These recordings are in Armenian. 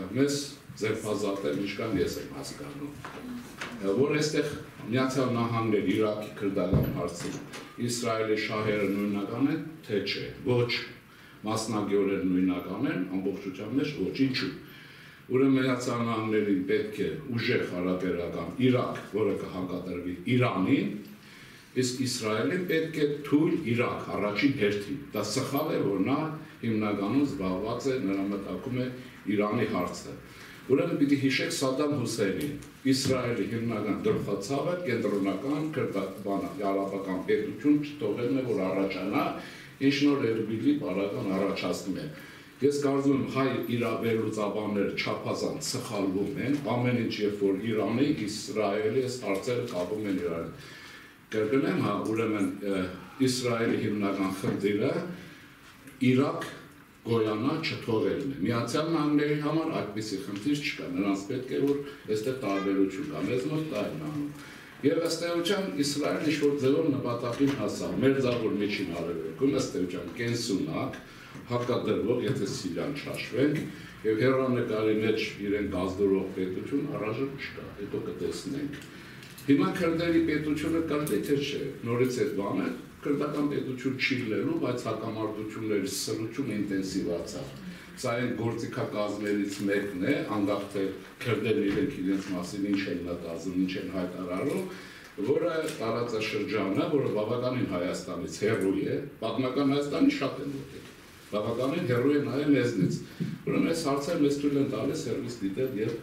մեզ ձերբազատել ինչքան ես եմ հասկանում, որ այստեղ Միացյալ Նահանգներ Իրաքի քրդական հարցում Իսրայելի շահերը նույնական են, թե չէ, ոչ, մասնագետորեն նույնական են, ամբողջության մեջ ոչ, ինչու։ Ուրեմն Միացյալ Նահանգներին պետք է ուժեղ հարաբերական Իրաք, որը կհակադրվի Իրանին, իսկ Իսրայելին պետք է թույլ Իրաք առաջին հերթին։ Դա սխալ է, որ նա հիմնականում զբաղված է, նրա մտքում է Իրանի հարցը։ Ուրեմն պիտի հիշեք Սադամ Հուսեյնին, Իսրայելի հիմնական գլխացավը կենտրոնական արաբական պետություն չթողելն է, որ առաջանա, ինչ նոր Էրբիլի բարական առաջացնում է։ Ես կարծում եմ հայ իրավերլուծաբանները չափազանց սխալվում են, ամեն ինչ երբ որ Իրանի, Իսրայելի այս հարցերը կապում են իրար։ Կրկնեմ, հա, ուրեմն Իսրայելի հիմնական խնդիրը Իրաք գոյանա չթողելն է։ Միացյալ Նահանգների համար այդպիսի խնդիր չկա, նրանց պետք է որ այստեղ տարբերություն կա, մեզ մոտ դա են անում։ Եվ ըստ էության Իսրայելը ինչ-որ ձևով նպատակին հասավ, մերձավոր միջին արևելքում, ըստ էության կենսունակ, հակադրվող, եթե Սիրիան չհաշվենք, եւ հեռանկարի մեջ իրեն գազդրող պետություն առայժմ չկա, հետո կտեսնենք։ Հիմա քրդերի պետությունը կլինի թե չէ, նորից այդ բանը քրդական պետություն չի լինելու, բայց հակամարտությունների սրությունը ինտենսիվացավ։ Սա այն գործիքակազմերից մեկն է, անկախ թե քրդերն իրենց մասին ինչ են մտածում, ինչ են հայտարարում, որը տարածաշրջանը, որը բավականին Հայաստանից հեռու է, պատմական Հայաստանի շատ են մոտիկ, բավականին հեռու է նաև մեզնից։ Ուրեմն այս հարցերը մեզ թույլ են տալիս հեռվից դիտել եւ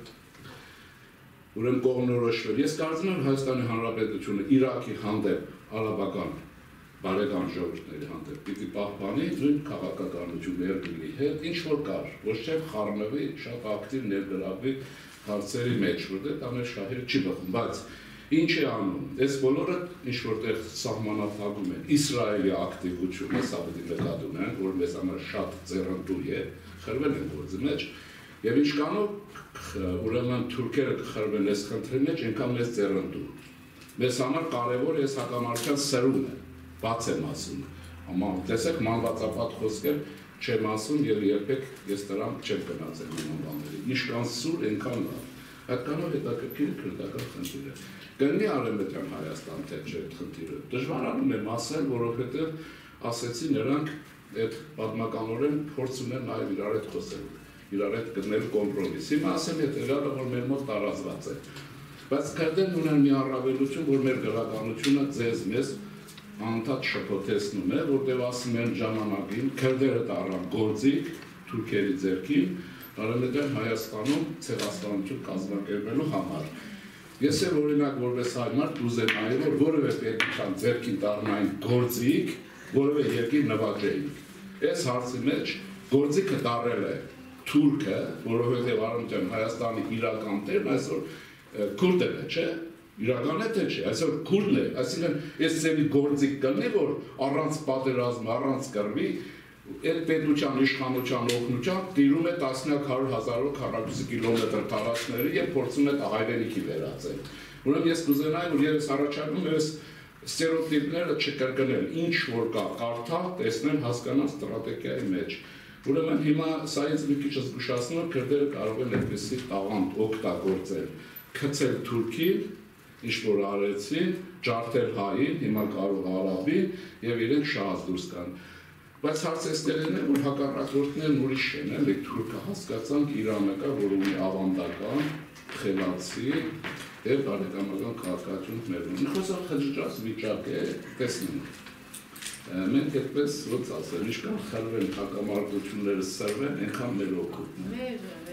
ուրեմն կողմնորոշվել։ Ես կարծում եմ Հայաստանի Հանրապետությունը Իրաքի հանդեպ արաբական բարեկամ ժողովուրդների հանդեպ պիտի պահպանի նույն քաղաքականություն Էրբիլի հետ, ինչ որ կար, ոչ թե խառնվի, շատ ակտիվ ներգրավվի հարցերի մեջ, որտեղ դա մեր շահերը չի բխում, բայց ինչ է անում, այս բոլորը ինչ որտեղ սահմանափակում են Իսրայելի ակտիվությունը, սա պետք է նկատում ենք, որ մեզ համար շատ ձեռնտու է, խրվել են գործի մեջ, եւ ինչքանով ուրեմն թուրքերը կխրվեն այս խնդրի մեջ, այնքան մեզ ձեռնտու։ Մեզ համար կարևոր է այս հակամարտության սրումը, բաց եմ ասում, տեսեք մանվածապատ խոսքեր չեմ ասում եւ երբեք ես դրանք չեմ գնացել նման բաների, ինչքան սուր այնքան լավ, այդքանով հետաքրքիր քրդական խնդիր է, կլինի Արևմտյան Հայաստան թե չէ այդ խնդիրը, դժվարանում եմ ասել, որովհետեւ ասեցի նրանք այդ պատմականորեն փորձ ունեն նաեւ իրար հետ խոսել, իրար հետ գտնել կոմպրոմիս, հիմա ասեմ հետեւյալը, որ մեր մոտ տարածված է, բայց քրդերն ունեն մի առավելություն, որ մեր գրականությունը ձեզ մեզ անդադ շփոթեցնում է, որտեղ ասում են ժամանակին քրդերը տարան գործիք թուրքերի ձեռքին, Արևմտյան Հայաստանում ցեղասպանություն կազմակերպելու համար։ Ես եմ օրինակ որպես հայ մարդ կուզենայի, որ որևէ պետության ձեռքին տառնային գործիք, որևէ երկիր նվաճեին։ Այս հարցի մեջ գործիքը տարել է թուրքը, որովհետև Արևմտյան Հայաստանի իրական տերն այսօր քուրդն է, չէ՞։ Իրական է թե չէ, այսօր քուրդն է, այսինքն այս ծերի գործիք կլինի, որ առանց պատերազմ, առանց կռվի, այդ պետության իշխանության օգնությամբ տիրում է տասնյակ 100,000 քառակուսի կիլոմետր տարածքների եւ փորձում է հայրենիքի վերածել։ Ուրեմն ես կուզենայի, որ ես առաջարկում եմ այս ստերեոտիպները չկրկնել, ինչ որ կա, կարդալ, տեսնել, հասկանալ ստրատեգիայի մեջ։ Ուրեմն հիմա սա ինձ մի քիչ զգուշացնում է, քրդերը կարող են այդպեսի տաղանդ օգտագործել, գցել Թուրքին, ինչ որ արեցին, ջարդել հային, հիմա կարող արաբին եւ իրենք շահած դուրս կան։ Բայց հարցը ստերեն է, որ հակառակորդներն ուրիշ են, էլի թուրքը հասկացանք Իրանը կա, որ ունի ավանդական, խելացի եւ բարեկամական քաղաքացիություն ներում։ Խոսալ խճճած վիճակ է, տեսնենք։ Մենք այդպես ոնց ասել, ինչքան խրվեն հակամարտությունները սրվեն, այնքան մեր օգուտն է։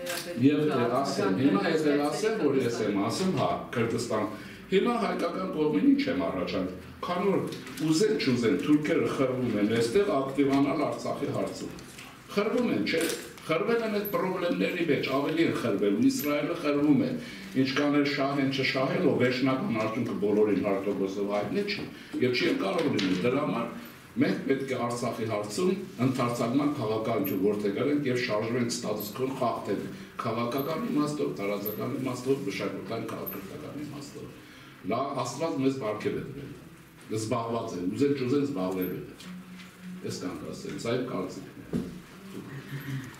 Եվ ասեմ, հիմա ես ասեմ, որ ես եմ ասում, հա, Քրդստան, հիմա հայկական կողմին ինչ եմ առաջարկում, քան որ ուզեն չուզեն, թուրքերը խրվում են այստեղ ակտիվանալ Արցախի հարցում։ Խրվում են, չէ՞։ Խրվել են այդ պրոբլեմների մեջ, ավելի են խրվել, Իսրայելը խրվում է, ինչքան էլ շահեն չշահելով, վերջնական արդյունքը բոլորին հարտոկոսով հայտնի չի, եւ չի կարող լինել դրա համար մենք պետք է Արցախի հարցում ընդարձակման քաղաքականություն որդեգրենք եւ շարժվենք ստատուս քո խախտել քաղաքական իմաստով, տարածական իմաստով, մշակութային քաղաքական իմաստով։ Դա Աստված մեզ բարգև է դրել։ Զբաղված են, ուզեն չուզեն զբաղվելու են։ Այս կան ասել, սա իմ կարծիքն է։